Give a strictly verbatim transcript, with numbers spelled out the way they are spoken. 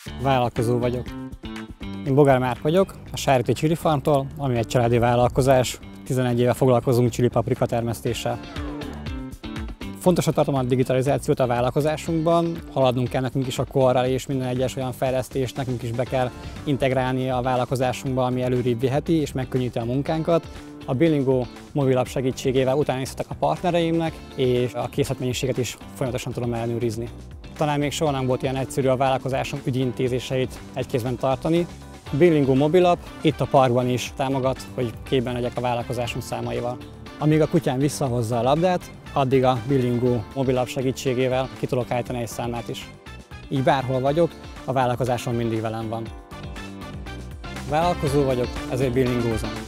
Vállalkozó vagyok. Én Bogár Márk vagyok, a Sáriti Chili Farmtól, ami egy családi vállalkozás. tizenegy éve foglalkozunk chili paprika termesztéssel. Fontosnak tartom a digitalizációt a vállalkozásunkban, haladnunk kell nekünk is a korral, és minden egyes olyan fejlesztést nekünk is be kell integrálni a vállalkozásunkba, ami előrébb viheti és megkönnyíti a munkánkat. A Bilingo mobilapp segítségével utánézhetek a partnereimnek, és a készletmennyiséget is folyamatosan tudom ellenőrizni. Talán még soha nem volt ilyen egyszerű a vállalkozásom ügyintézéseit egy kézben tartani. A Bilingo mobilapp itt a parkban is támogat, hogy képben legyek a vállalkozásunk számaival. Amíg a kutyám visszahozza a labdát, addig a Bilingo mobilapp segítségével ki tudok állítani egy számlát is. Így bárhol vagyok, a vállalkozásom mindig velem van. Vállalkozó vagyok, ezért bilingózom.